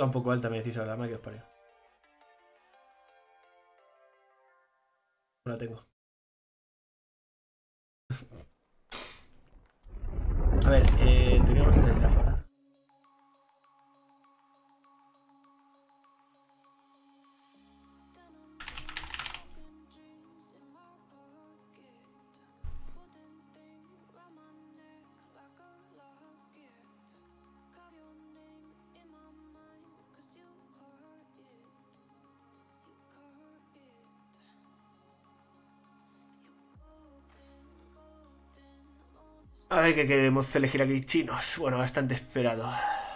Está un poco alta, me decís ahora, que os parió. No la tengo. A ver, teníamos que hacer el draft ahora. A ver qué queremos elegir aquí, chinos. Bueno, bastante esperado.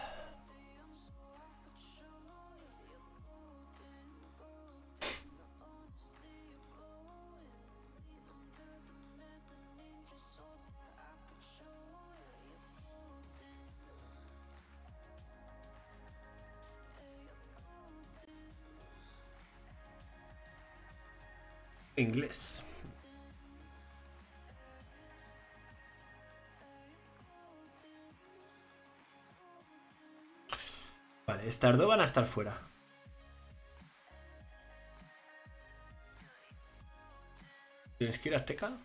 Inglés. Vale, estas dos van a estar fuera. ¿Tienes que ir a Azteca?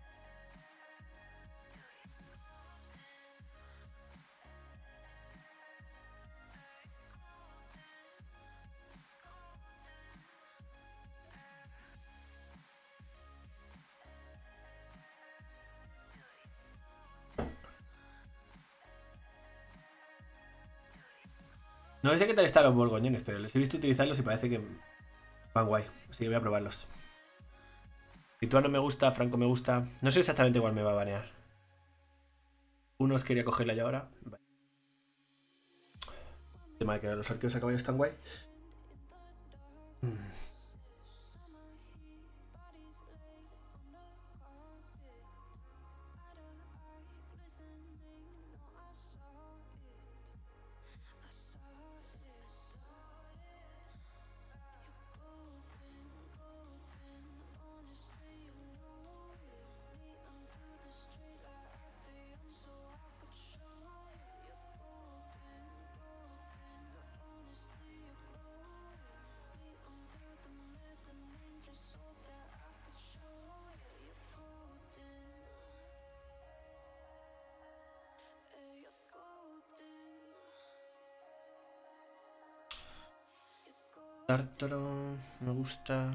No sé qué tal están los borgoñones, pero les he visto utilizarlos y parece que van guay. Así que voy a probarlos. Lituano me gusta, Franco me gusta. No sé exactamente cuál me va a banear. Unos quería cogerla ya ahora. Vale. El tema de que los arqueros a caballo están guay. Tártaro me gusta.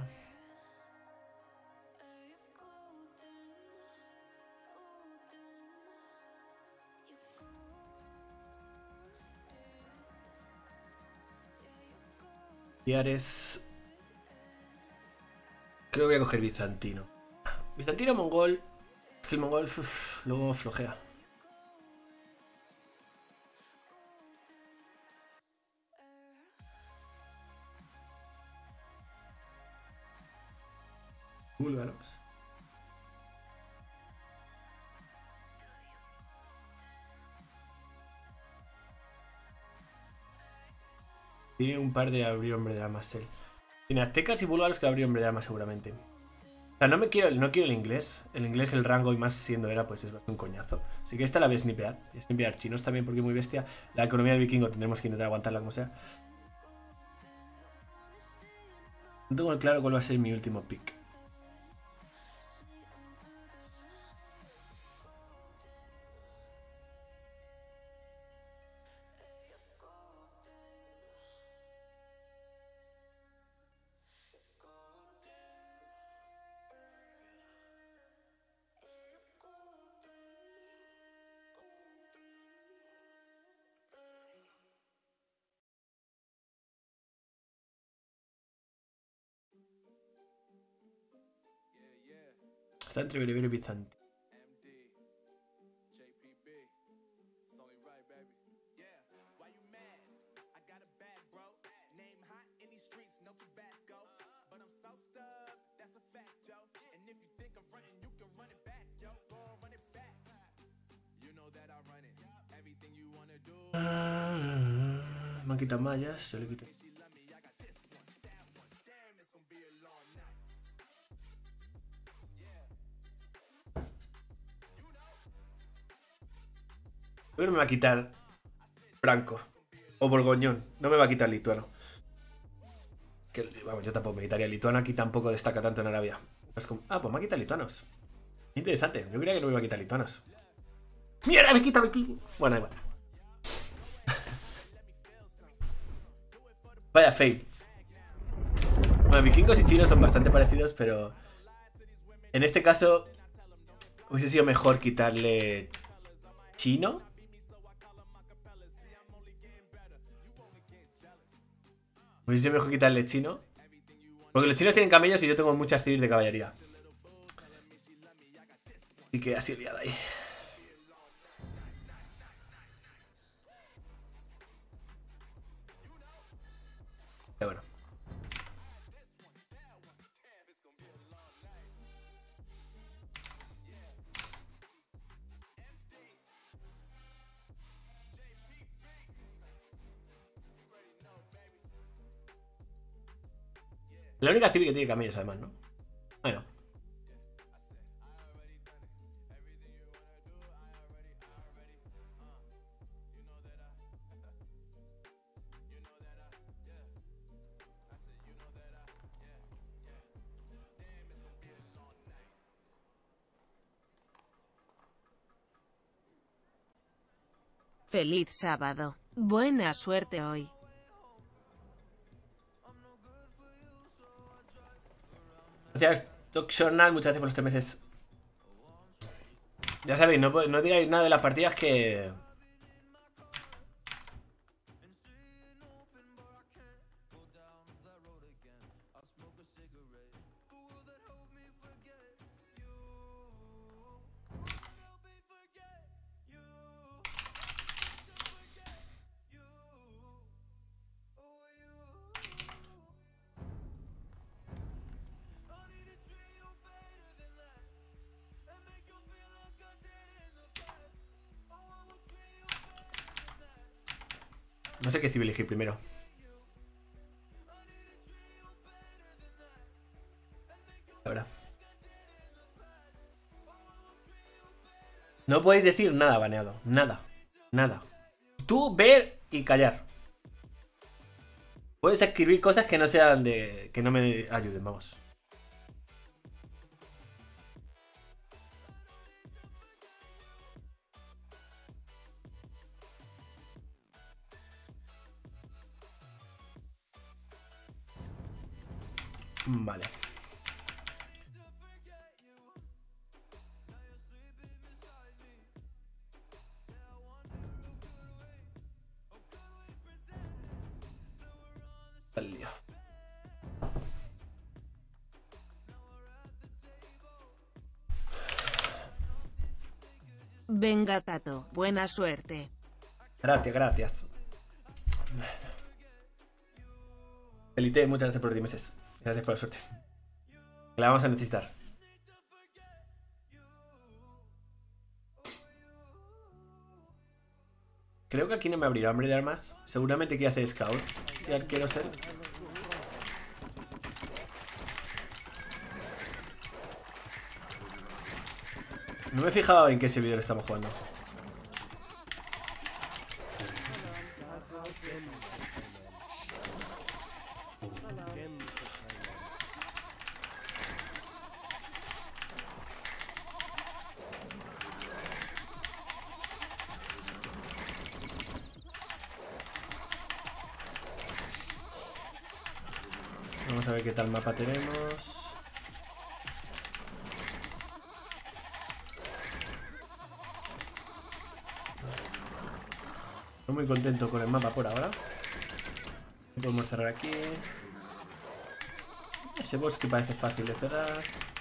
Piares. Creo que voy a coger bizantino. Bizantino mongol. Es que el mongol luego flojea. Búlgaros. Tiene un par de abrir hombre de armas él. Tiene aztecas y búlgaros que abrir hombre de armas seguramente. O sea, no quiero el inglés. El inglés, el rango y más siendo era, pues es un coñazo. Así que esta la voy a snipear. Y snipear chinos también porque es muy bestia. La economía del vikingo tendremos que intentar aguantarla como sea. No tengo claro cuál va a ser mi último pick. Está entre berebere y bizantino. Me han quitado mallas, yo le quito. Pero me va a quitar Franco. O borgoñón. No me va a quitar lituano. Que, vamos, yo tampoco me quitaría lituano. Aquí tampoco destaca tanto en Arabia. Es como, pues me ha quitado lituanos. Interesante. Yo creía que no me iba a quitar lituanos. ¡Mierda! Me quita aquí. Bueno, igual. Vaya fail. Bueno, vikingos y chinos son bastante parecidos, pero en este caso hubiese sido mejor quitarle chino. Hubiese sido mejor quitarle chino. Porque los chinos tienen camellos y yo tengo muchas civis de caballería. Así que así liada ahí. Pero bueno. La única civil que tiene camellos, además, ¿no? Bueno. Feliz sábado. Buena suerte hoy. Gracias, Doc Journal. Muchas gracias por los 3 meses. Ya sabéis, no digáis nada de las partidas que... No sé qué civil elegir primero. Ahora. No podéis decir nada baneado. Nada. Nada. Tú ver y callar. Puedes escribir cosas que no sean de... que no me ayuden, vamos. Vale. El lío. Venga, Tato, buena suerte. Gracias, gracias. Elite, muchas gracias por los 10 meses. Gracias por la suerte. La vamos a necesitar. Creo que aquí no me abrirá hambre de armas. Seguramente que hace scout. Ya quiero ser. No me he fijado en qué servidor estamos jugando. Vamos a ver qué tal mapa tenemos. Estoy muy contento con el mapa por ahora. Podemos cerrar aquí. Ese bosque parece fácil de cerrar.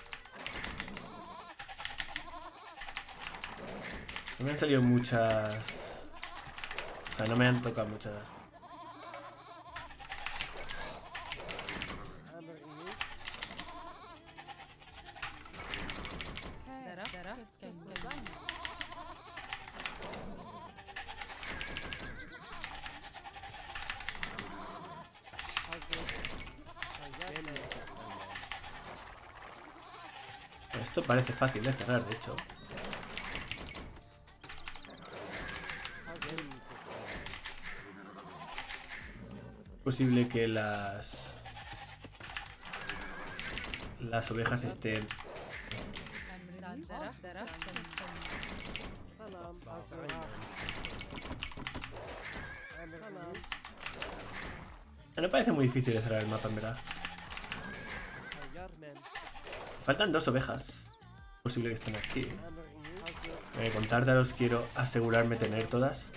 No me han salido muchas... O sea, no me han tocado muchas... Esto parece fácil de cerrar, de hecho. posible que las ovejas estén... No parece muy difícil de cerrar el mapa, en verdad. Faltan 2 ovejas. Posible que estén aquí. Con Tártaros quiero asegurarme tener todas.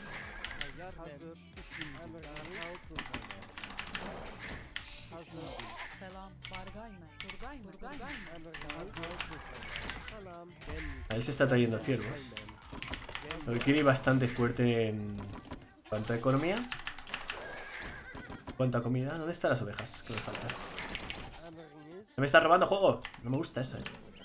A él se está trayendo ciervos. Pero quiere ir bastante fuerte en cuanto a economía. ¿Cuánta comida? ¿Dónde están las ovejas? Que me faltan. ¡Se me está robando juego! No me gusta eso,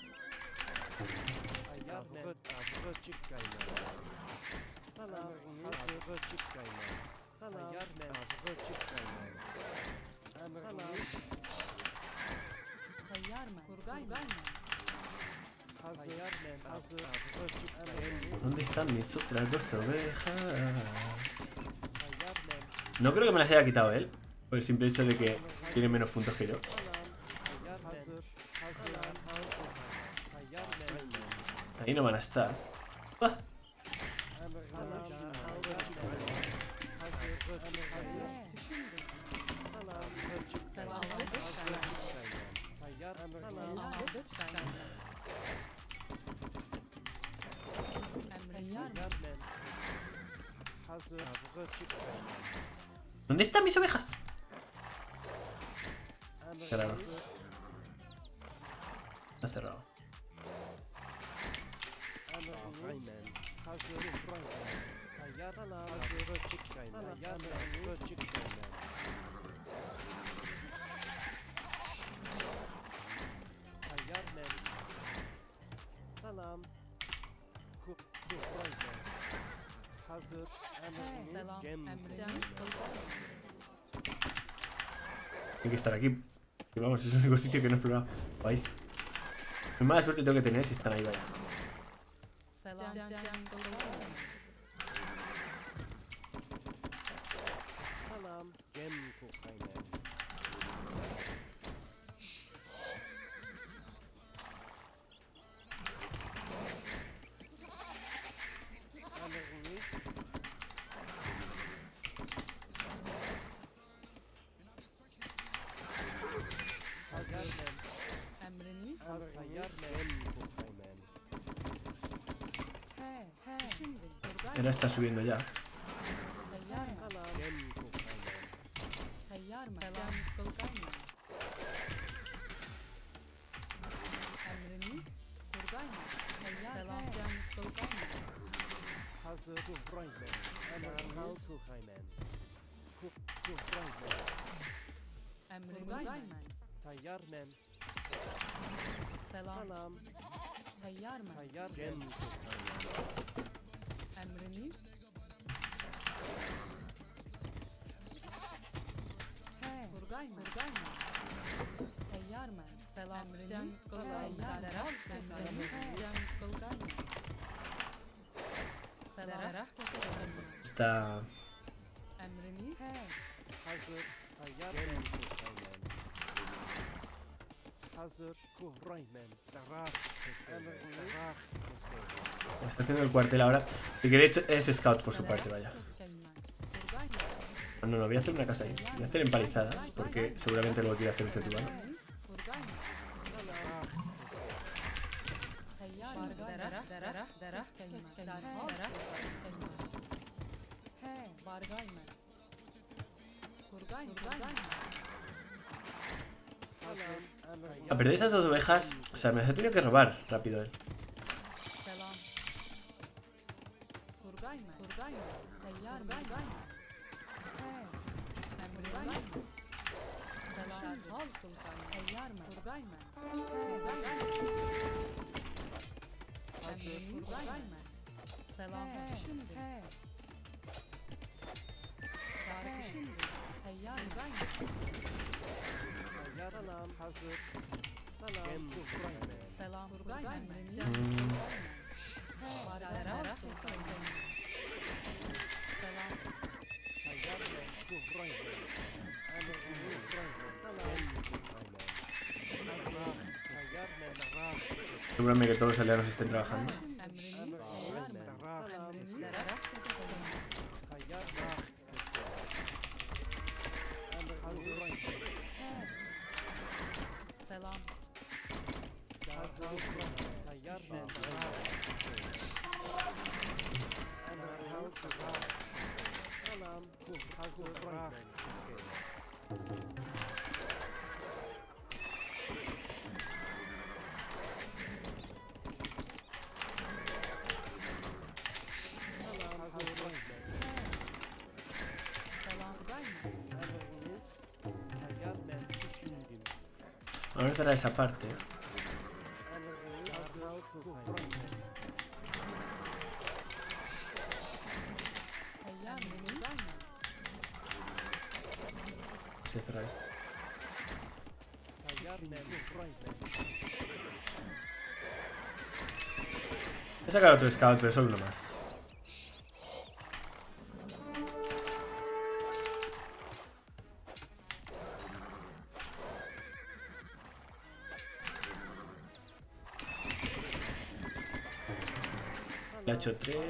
¿Dónde están mis otras 2 ovejas? No creo que me las haya quitado él, por el simple hecho de que tiene menos puntos que yo. Ahí no van a estar. ¡Ah! ¿Dónde están mis ovejas? Cerrado. Está cerrado. Hay que estar aquí. Y vamos, es el único sitio que no he explorado. Ahí. Qué mala suerte tengo que tener si están ahí, vaya. Ahora está subiendo ya. Está... Está haciendo el cuartel ahora. Y que de hecho es scout por su parte, vaya. No, voy a hacer una casa ahí. Voy a hacer empalizadas, porque seguramente luego quiere hacer un tetubano. A perder esas 2 ovejas, o sea, me las he tenido que robar rápido él. Seguramente que todos los aldeanos estén trabajando. Vamos a empezar a esa parte. Se cerra esto. He sacado otro scout, pero solo uno más. Le he hecho 3.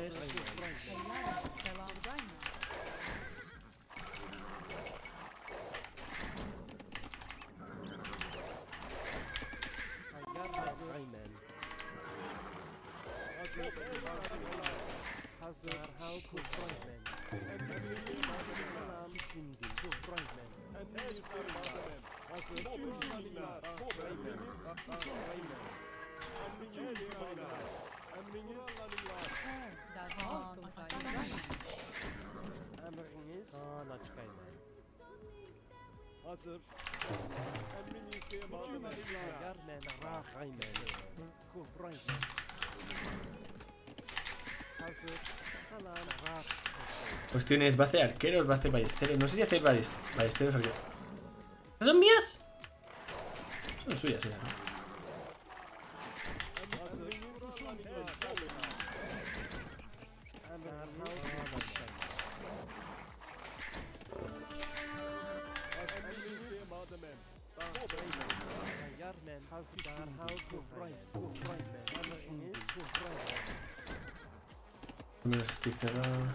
Hazır. Emriniz Cuestión es, ¿va a hacer arqueros? ¿Va a hacer ballesteros? No sé si hacer ballesteros o arqueros. ¿Estas son mías? Son suyas, ya, ¿no? Menos estoy cerrado.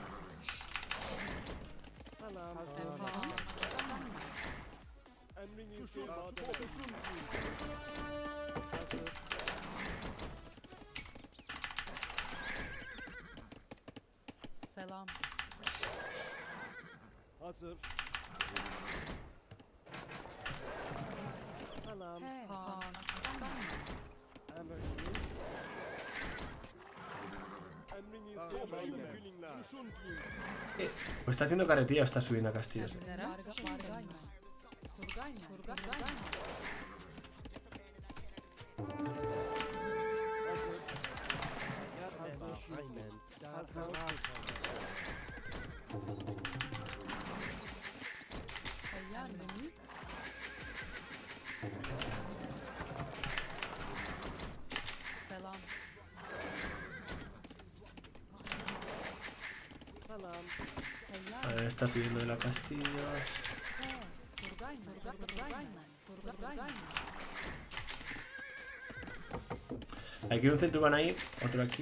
Selam. Hazır. Salam. Pues está haciendo carretilla o está subiendo a castillos. A ver, está subiendo de la castillos. Aquí hay un centurión ahí, otro aquí.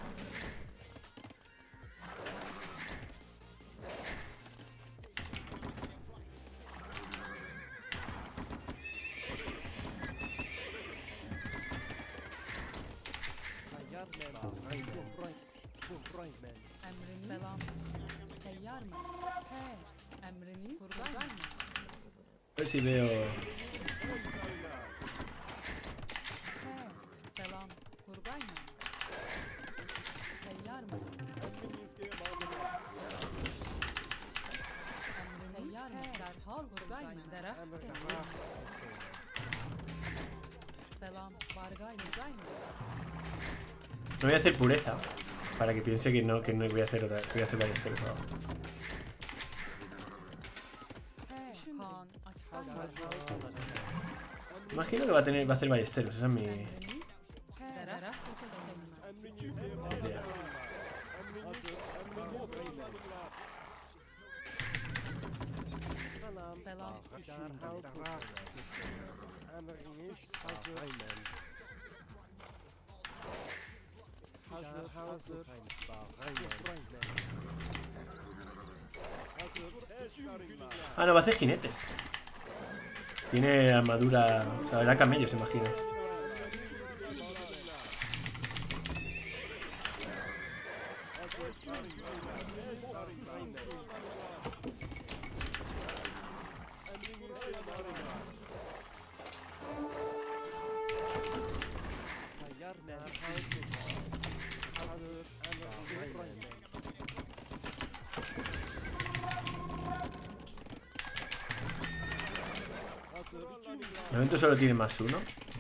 Selam. Teyyar mı? He. Emriniz buradayım. A ver si veo. He. Selam. Buradayım. Teyyar mı? Teyyar mı? Derhal buradayım. Derhal. Selam. Bargay buradayım. No voy a hacer pureza. Para que piense que no voy a hacer otra. Que voy a hacer ballesteros ahora. Imagino que va a hacer ballesteros, esa es mi idea. Selam. Derhal kurtarın. Emriniz hazır. Hazır, hazır. Ah, no, va a hacer jinetes. Tiene armadura... O sea, era camellos, imagino. Tayyar derhal kurtarın. Hazır, emriniz. De momento solo tiene más uno.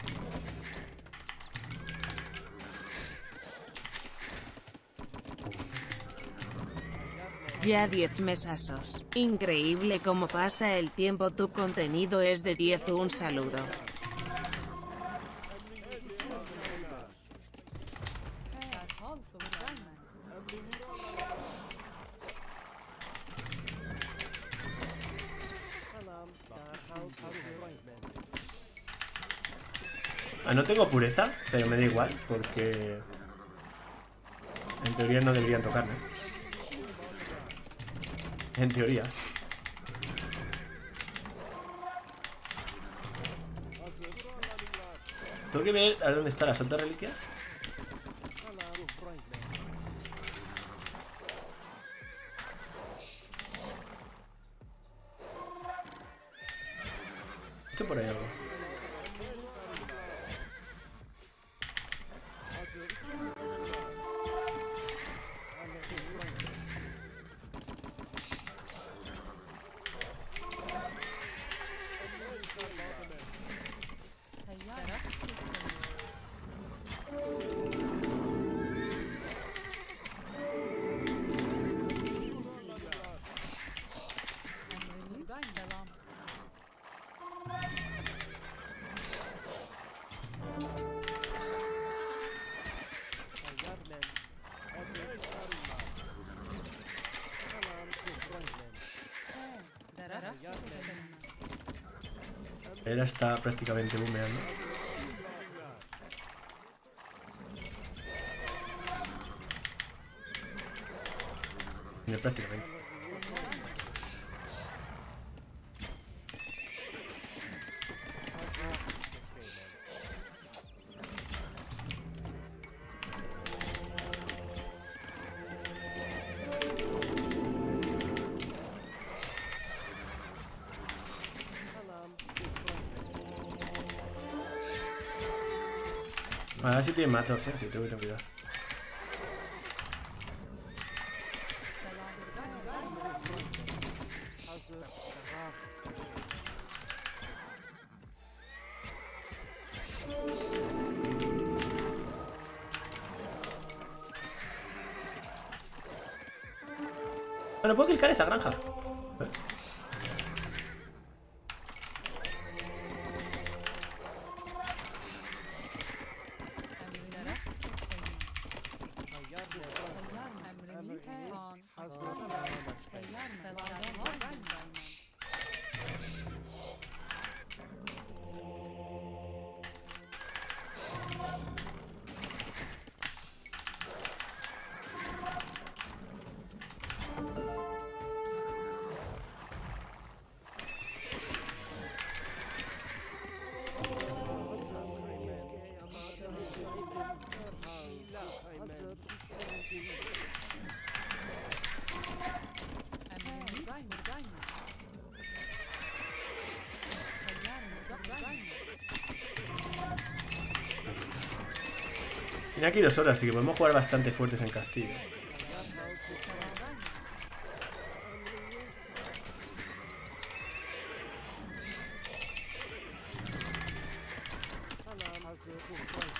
Ya 10 mesasos. Increíble cómo pasa el tiempo, tu contenido es de 10. Un saludo. Derhal kurtarın. Tamam, derhal kurtarın. Ah, no tengo pureza, pero me da igual, porque... En teoría no deberían tocarme. En teoría. Tengo que ver a dónde están las otras reliquias. Esto por ahí algo. Teyyar. Emriniz selam. Tayyar men. Hazır, tamam, kurtarın. Derhal kurtarın. Era está prácticamente humeando. Tiene prácticamente. Ahora sí tiene matos, sí, tengo que tener cuidado. Hazır, tamam. Bueno, puedo clicar esa granja. Tayyar men. Emriniz Hazır, Teyyar selam. Derhal kurtarın. hazır, düşündüm. Emriniz buradayım. Teyyar buradayım. Tiene aquí 2 horas, así que podemos jugar bastante fuertes en castillo. Tamam, hazır, buradayım.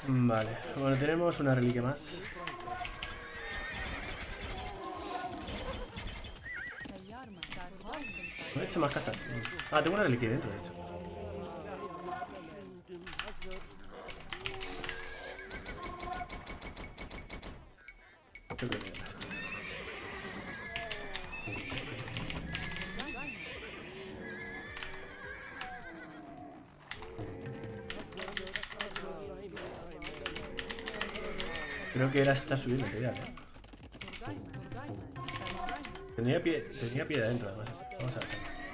Vale, bueno, tenemos una reliquia más. No he hecho más casas. Ah, tengo una reliquia dentro, de hecho. Creo que era esto. Creo que era esta subida material, ¿eh? Tenía pie adentro, además. Vamos a ver.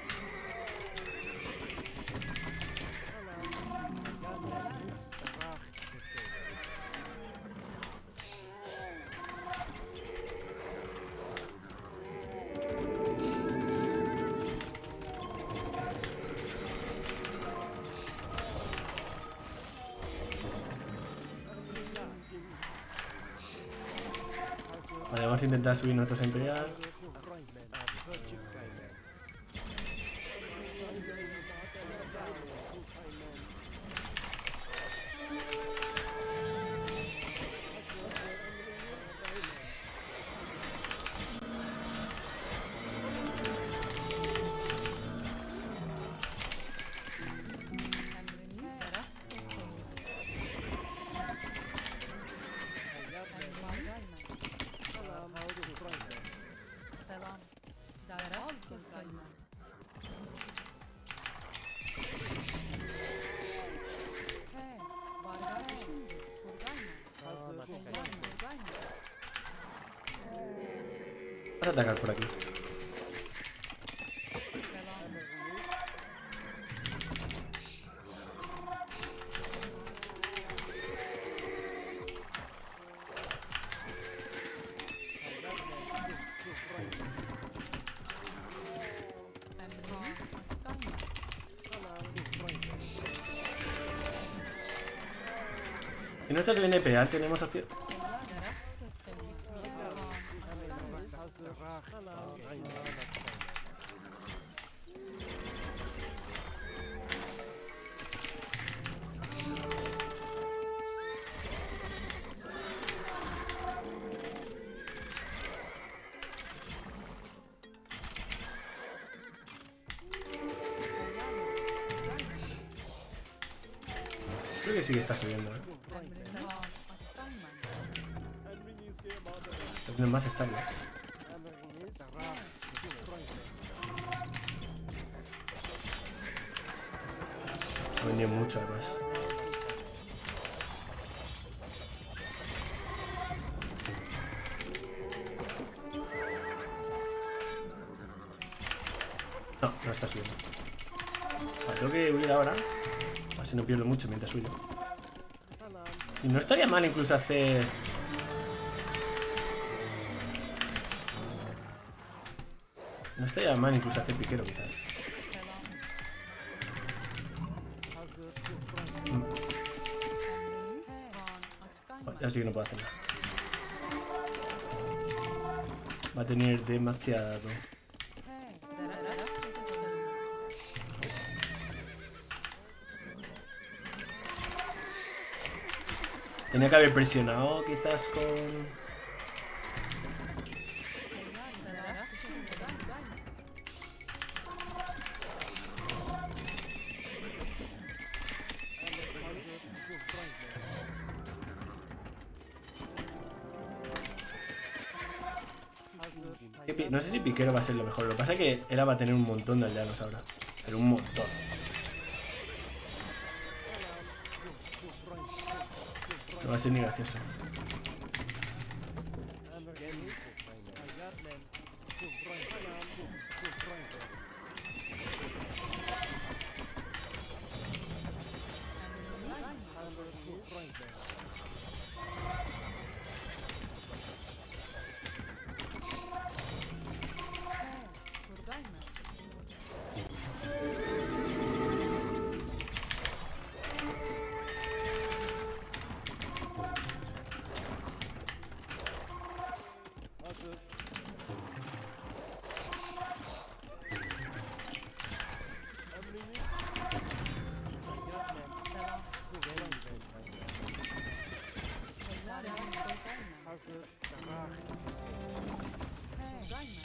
Vale, vamos a intentar subir nosotros a Imperial. Vamos a atacar por aquí. Si no estás bien EPA, tenemos opción. Creo que sí que está subiendo, ¿eh? Está más estable. Ha venido mucho, además. No, no está subiendo. Vale, tengo que huir ahora. Así no pierdo mucho mientras huyo. Y no estaría mal incluso hacer... No estaría mal incluso hacer piquero, quizás. Bueno, ya sí que no puedo hacer nada. Va a tener demasiado. Tenía que haber presionado quizás con... No sé si piquero va a ser lo mejor. Lo que pasa es que Era va a tener un montón de aldeanos ahora. Pero un montón. No va a ser ni gracioso.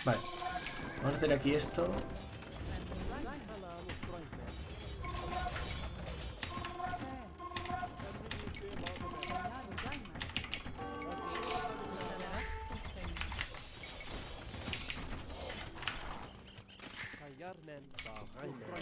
Vale. Vamos a hacer aquí esto. Kayarmen Bahreinen.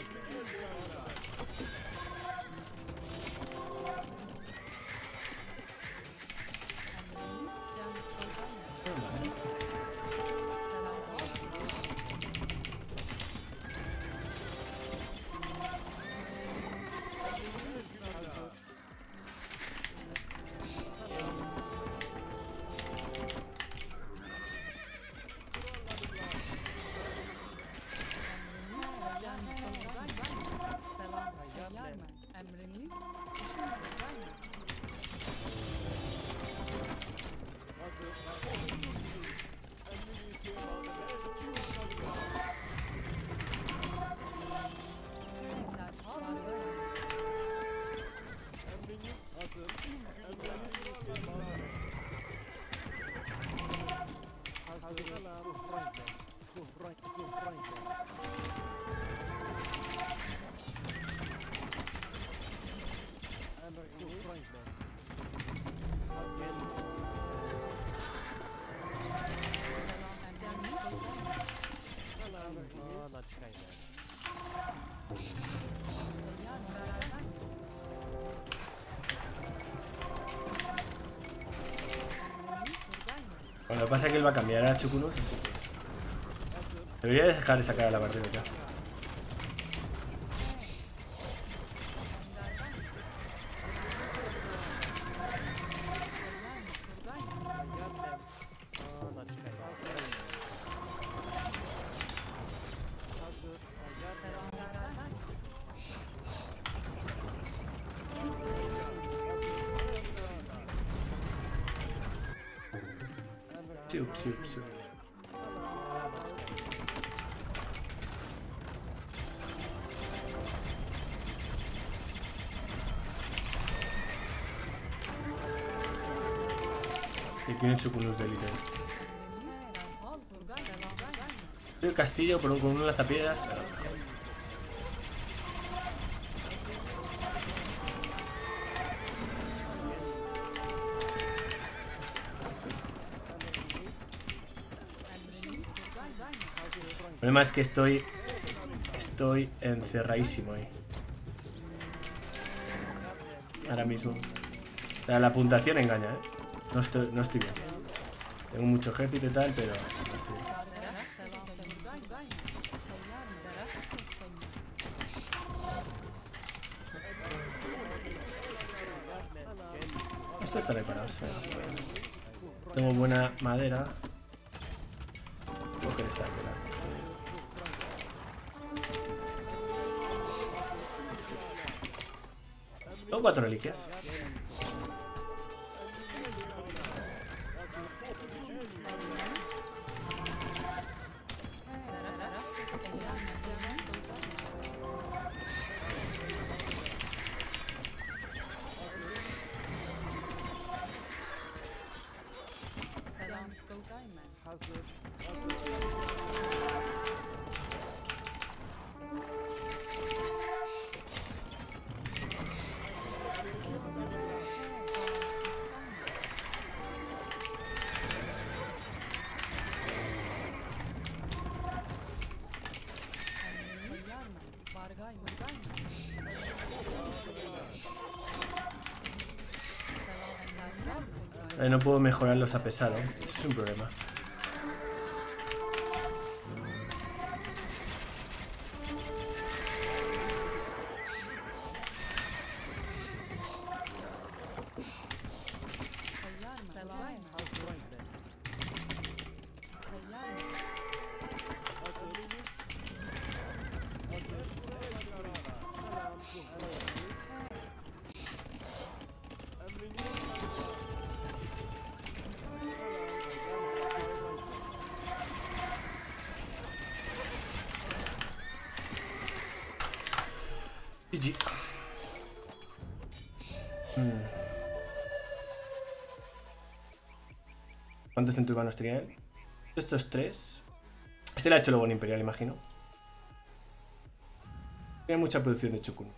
Bueno, lo que pasa es que él va a cambiar a Chukunus, así que... Debería dejar de sacar a la partida ya. Sí. Sí, tiene Chukunus de élite. El castillo con un lanzapiedras. El problema es que estoy encerradísimo ahí. Ahora mismo. O sea, la puntuación engaña, ¿eh? No estoy bien. Tengo mucho ejército y tal, pero no estoy bien. Esto está reparado. O sea, tengo buena madera. Coger esta tela. Tengo 4 reliquias. No puedo mejorarlos a pesar, ¿eh? Eso es un problema. GG. ¿Cuántos centurbanos tenía él? Estos 3. Este lo ha hecho luego en Imperial, imagino. Tiene mucha producción de Chukun.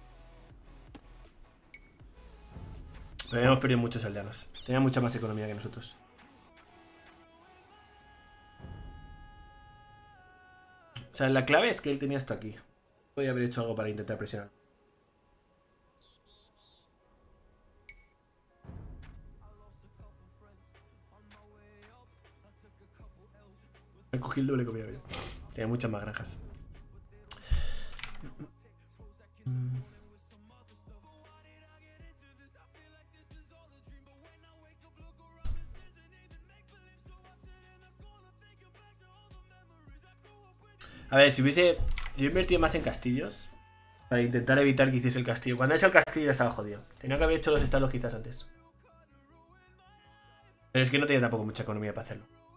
Pero hemos perdido muchos aldeanos. Tenía mucha más economía que nosotros. O sea, la clave es que él tenía esto aquí. Podría haber hecho algo para intentar presionar. Me cogí el doble comida yo. Tenía muchas más granjas. A ver, si hubiese... Yo he invertido más en castillos para intentar evitar que hiciese el castillo. Cuando es el castillo ya estaba jodido. Tenía que haber hecho los establos quizás antes. Pero es que no tenía tampoco mucha economía para hacerlo.